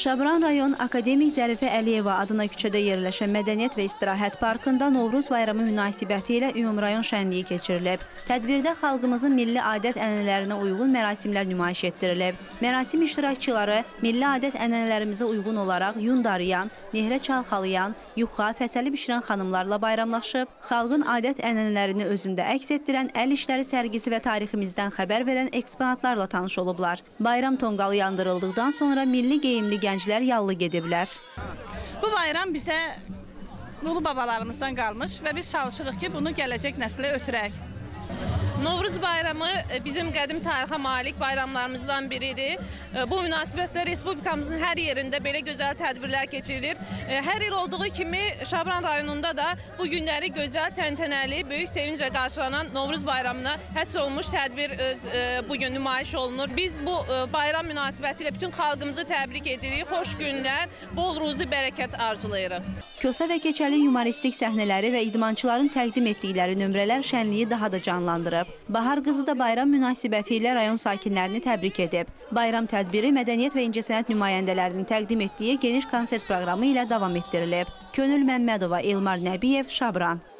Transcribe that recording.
Şabran rayon Akademik Zərifə Əliyeva adına küçədə yerləşən Mədəniyyət və İstirahət Parkında Novruz bayramı münasibəti ilə ümumrayon şənliyi keçirilib. Tədbirdə xalqımızın milli adət-ənənələrinə uyğun mərasimlər nümayiş etdirilib. Mərasim iştirakçıları milli adət-ənənələrimizə uyğun olaraq yun darayan, nehrə çalxalayan, yuxa, fəsəli bişirən xanımlarla bayramlaşıb, xalqın adət-ənənələrini özündə əks etdirən əl işləri sərgisi və tariximizdən xəbər verən eksponatlarla tanış olublar. Bayram tonqalı yandırıldıqdan sonra milli geyimli gənclər yallı gediblər. Bu bayram bizə ulu babalarımızdan qalmış və biz çalışırıq ki, bunu gələcək nəslə ötürək. Novruz bayramı bizim qədim tarixə malik bayramlarımızdan biridir. Bu münasibətlə Respublikamızın hər yerində belə gözəl tədbirlər keçirilir. Hər il olduğu kimi Şabran rayonunda da bu günləri gözəl, təntənəli, böyük sevinclə qarşılanan Novruz bayramına həsr olmuş tədbir bugün nümayiş olunur. Biz bu bayram münasibəti ilə bütün xalqımızı təbrik edirik. Xoş günlər, bol ruzi bərəkət arzulayırıq. Kosa və Keçəlin yumoristik səhnələri və idmançıların təqdim etdikləri nömrələr şənliyi daha da canlandırıb. Bahar qızı da bayram münasibəti ilə rayon sakinlərini təbrik edib. Bayram tədbiri mədəniyyət və incəsənət nümayəndələrinin təqdim etdiyi geniş konsert proqramı ilə davam etdirilib. Könül Məmmədova, Elmar Nəbiyev, Şabran.